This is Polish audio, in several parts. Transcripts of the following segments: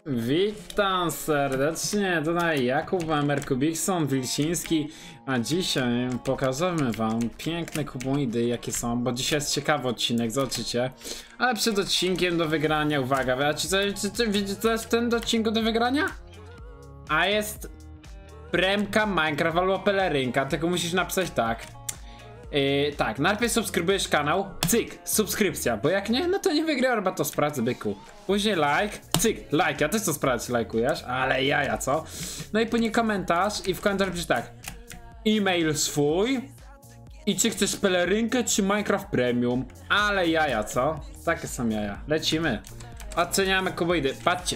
Witam serdecznie, tutaj Jakub Merkubikson Wilczyński, a dzisiaj pokażemy wam piękne kuboidy jakie są, bo dzisiaj jest ciekawy odcinek, zobaczycie. Ale przed odcinkiem do wygrania, uwaga, wiecie co jest w tym odcinku do wygrania? A jest premka Minecraft albo pelerynka, tylko musisz napisać tak. Tak, najpierw subskrybujesz kanał, cyk, subskrypcja, bo jak nie, no to nie wygra, chyba to sprawdzę, byku. Później like, cyk, like, ja też to sprawdzę, lajkujesz, ale jaja, co? No i później komentarz i w komentarzu piszesz tak. E-mail swój i czy chcesz pelerynkę, czy Minecraft Premium, ale jaja, co? Takie są jaja, lecimy. Oceniamy kuboidy, patrzcie.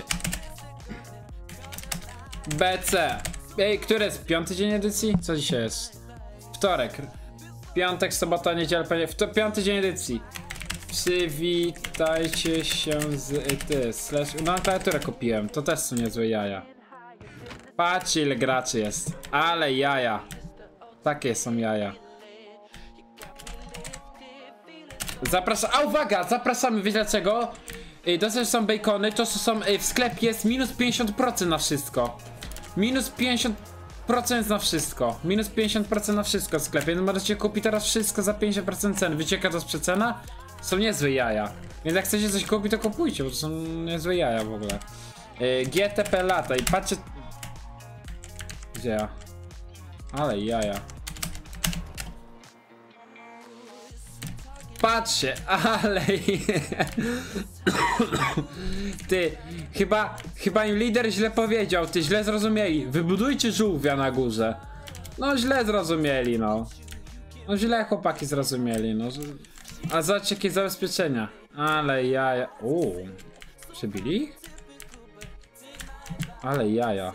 BC, który jest 5. dzień edycji? Co dzisiaj jest? Wtorek. Piątek, sobota, niedziela, piąty dzień edycji. Przywitajcie się z no klawiaturę kupiłem, to też są niezłe jaja. Patrzcie ile graczy jest, ale jaja. Takie są jaja. Zapraszam, a uwaga, zapraszamy, wiecie dlaczego? To też są bacony, to są w sklepie jest minus 50% na wszystko. Minus 50% na wszystko. Minus 50% na wszystko w sklepie. No możecie kupić teraz wszystko za 50% ceny. Wiecie jaka to jest przecena? Są niezłe jaja. Więc jak chcecie coś kupić, to kupujcie, bo to są niezłe jaja w ogóle. GTP lata i patrzcie. Gdzie ja? Ale jaja. Patrzcie, ale ty, chyba im lider źle powiedział, ty źle zrozumieli. Wybudujcie żółwia na górze. No źle zrozumieli, no. No źle chłopaki zrozumieli, no. A zobaczcie jakie zabezpieczenia. Ale jaja. Przybili ich? Ale jaja.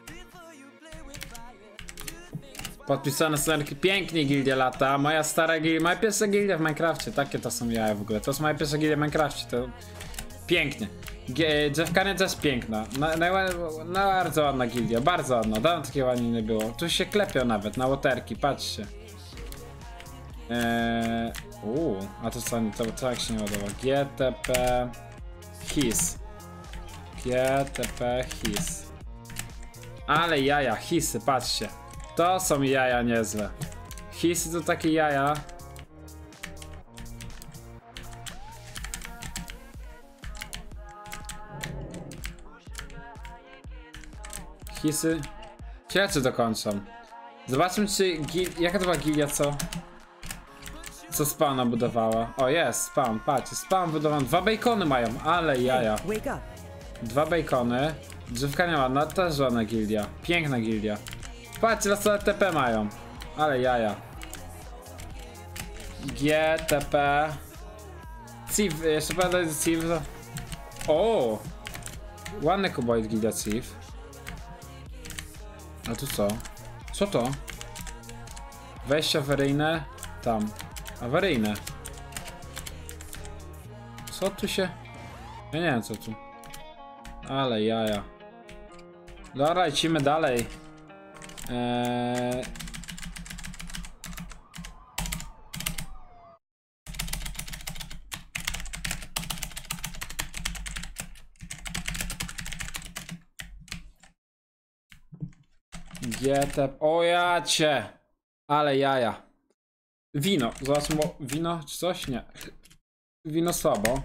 Podpisane są pięknie gildia lata. Moja stara gildia, moja pierwsza gildia w Minecrafcie. Takie to są jaja w ogóle. To jest moja pierwsza gildia w Minecrafcie. To pięknie. Drzewkania też piękna. Bardzo ładna gildia. Bardzo ładna. Dawno takiej ładnie nie było. Tu się klepią nawet na łoterki. Patrzcie. A to co? To jak się nie ładowa? GTP his. GTP his. Ale jaja, hisy, patrzcie. To są jaja niezłe. Hisy to takie jaja. Hisy. Ciekawe dokończą. Zobaczmy czy jaka to była gilia, co spawna budowała. O jest, spawn, patrzcie, spawn budowany. 2 bacony mają, ale jaja. 2 bacony. Drzewka nie ładna, też ładna gildia. Piękna gildia. Patrzcie, losowe TP mają. Ale jaja. GTP. Civ, jeszcze będę Civ. O! Ładny kuboid gildia Civ. A tu co? Co to? Wejście awaryjne. Tam. Awaryjne. Co tu się... Ja nie wiem co tu. Ale jaja. Dobra, lecimy dalej. GTP. O jacie. Ale jaja. Wino. Zobaczmy, bo wino czy coś? Nie. Wino słabo.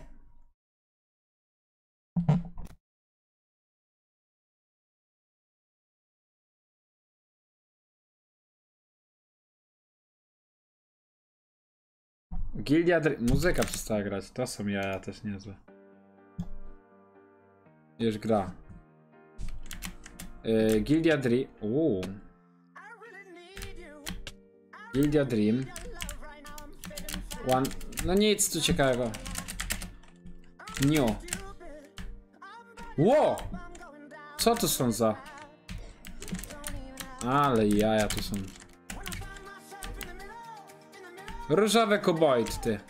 Gildia muzyka przestała grać. To są jaja też niezłe. Już gra. Gildia Dream. Gildia Dream. No nic tu ciekawego. New. Ło! Co to są za? Ale jaja tu są. Różowy kuboid, ty.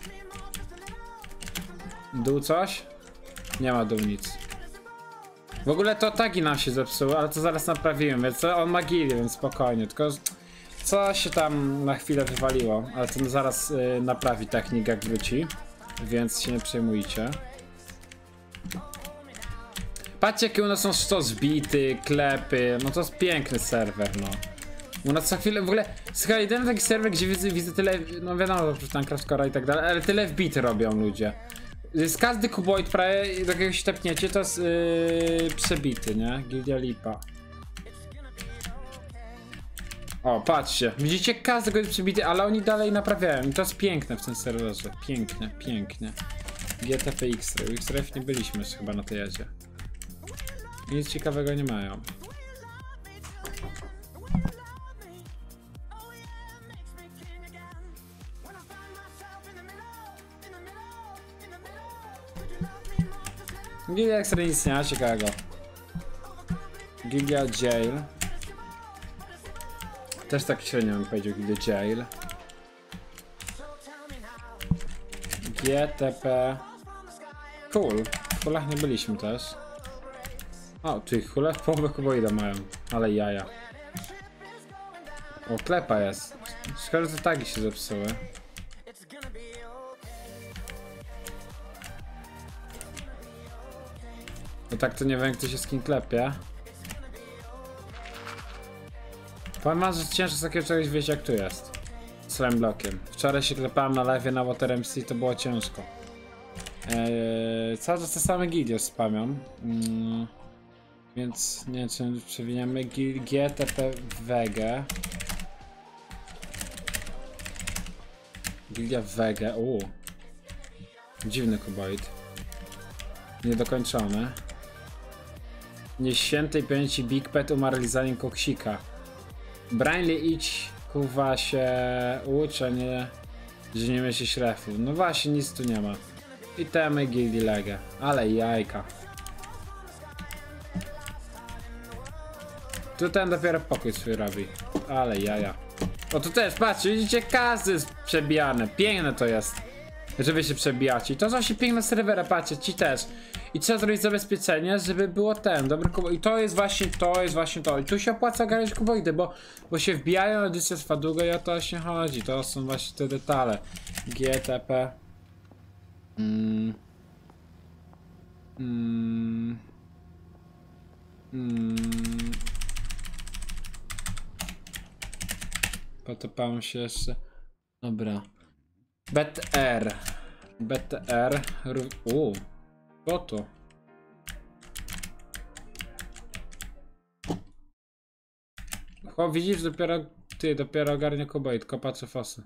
Dół coś? Nie ma dół nic. W ogóle to tagi nam się zepsuły, ale to zaraz naprawimy, więc on ma gilię, więc spokojnie. Tylko co się tam na chwilę wywaliło, ale to zaraz naprawi technik jak wróci. Więc się nie przejmujcie. Patrzcie, jakie u nas są sztos bity, klepy, no to jest piękny serwer, no. U nas co chwilę, w ogóle, słuchaj, jeden taki serwer, gdzie widzę tyle, no wiadomo, że tam Craftscore'a i tak dalej, ale tyle wbity robią ludzie. Z każdy kuboid prawie, do jakiegoś tepniecie, to jest przebity, nie? Gildia lipa. O, patrzcie, widzicie, każdy jest przebity, ale oni dalej naprawiają i to jest piękne w tym serwerze, pięknie, pięknie. GTP X-Ray, X-Ray nie byliśmy jeszcze chyba na tej jedzie. Nic ciekawego nie mają. Gildia X-Ray nic nie ma ciekawego. Gildia Jail. Też tak średnio bym powiedział, Gildia Jail. GTP. Cool. W kulach nie byliśmy też. O, tu ich kule w połowę kuboida mają. Ale jaja. O, klepa jest. Szkoda, że tagi się zepsuły. No tak to nie wiem, kto się z kim klepie. Powiem wam, że ciężko z takiego czegoś wiedzieć, jak tu jest. Slime blockiem. Wczoraj się klepałem na live na Water MC, to było ciężko. Cały czas te same gildie spamią. Więc nie wiem, czy przewiniemy GTP Wege. Gildia Wege. Dziwny kuboid. Niedokończony. Nieświętej pamięci Big Pet umarli zanim koksika. Brainly idź, kuwa się ucz, a nie, że nie myśli szrefu. No właśnie, nic tu nie ma. I temy Gildii Legę. Ale jajka. Tu ten dopiero pokój swój robi. Ale jaja. O tu też, patrzcie, widzicie, każdy jest przebijany. Piękne to jest, że wy się przebijacie. I to są się piękne serwery, patrzcie, ci też. I trzeba zrobić zabezpieczenie, żeby było ten dobry kuboid. I to jest właśnie to. I tu się opłaca ogarniać kuboidy, bo się wbijają, edycja trwa długo i o to właśnie chodzi. To są właśnie te detale. GTP. Potopałem się jeszcze. Dobra. BTR. BTR. Co to? O, widzisz, dopiero ogarnia kuboid, kopacze fosy.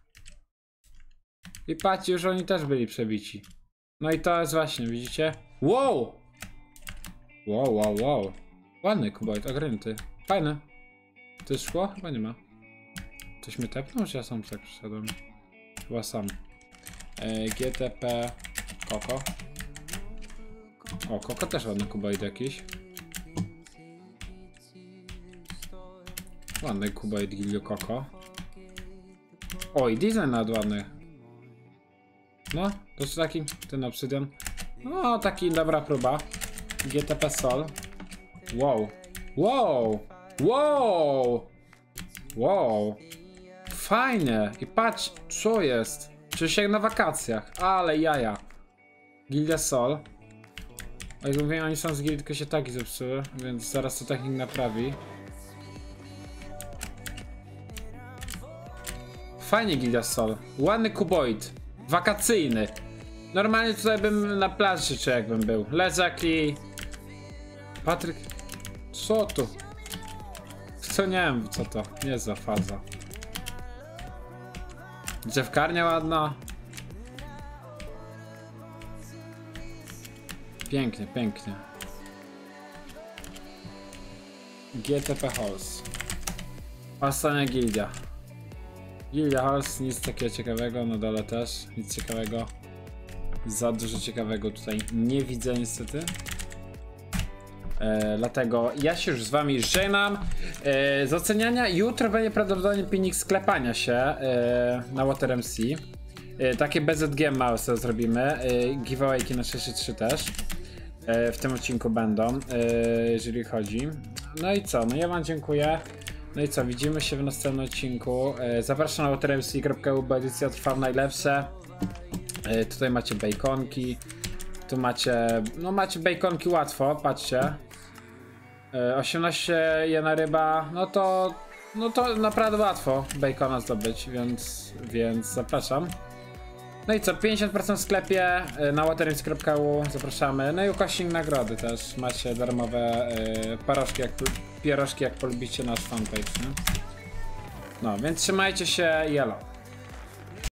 I patrzcie, już oni też byli przebici. No i to jest właśnie, widzicie? Wow! Wow. Ładny kuboid, ogarnięty. Fajny. To jest szkło? Chyba nie ma. Coś mnie tepnął, czy ja sam tak przyszedłem? Chyba sam. GTP Koko. O, Koko też ładny kuboid jakiś. Ładny kuboid Gildio Koko. Oj, design nawet ładny. No, to jest taki, ten obsydian. No, taki dobra próba. GTP Sol. Wow. Fajnie. I patrz, co jest. Czuję się jak na wakacjach. Ale jaja. Gildia Sol. O, jak mówiłem, oni są z gildii, tylko się tagi zepsuły, więc zaraz to technik naprawi. Fajnie Gildia Sol. Ładny kuboid. Wakacyjny. Normalnie tutaj bym na plaży czy jakbym był. Lezak i... Patryk... Co to? Co nie wiem co to. Nie za faza. Drzewkarnia ładna. Pięknie. GTP Halls. Ostatnia gildia. Gildia Halls, nic takiego ciekawego, na dole też, nic ciekawego. Za dużo ciekawego tutaj nie widzę niestety. Dlatego ja się już z wami żegnam. Z oceniania jutro będzie prawdopodobnie pilnik sklepania się na Water MC. Takie BZG małe sobie zrobimy. Giveawayki na 6.3 też. W tym odcinku będą, jeżeli chodzi. No i co, no ja wam dziękuję. No i co, widzimy się w następnym odcinku. Zapraszam na watermc.eu, bo edycja trwa w najlepsze. Tutaj macie baconki. Tu macie, no macie baconki łatwo, patrzcie. 18 jedna ryba, no to naprawdę łatwo bacona zdobyć, więc zapraszam. No i co, 50% w sklepie na waterings.eu, zapraszamy. No i ukośnik nagrody też, macie darmowe pierożki jak polubicie nasz fanpage, nie? No, więc trzymajcie się, jelo.